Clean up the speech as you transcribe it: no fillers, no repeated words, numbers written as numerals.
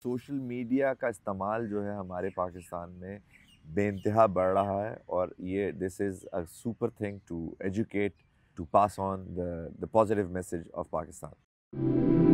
Social media का इस्तेमाल जो है हमारे पाकिस्तान में बेइंतहा बढ़ रहा है और ये this is a super thing to educate to pass on the positive message of Pakistan.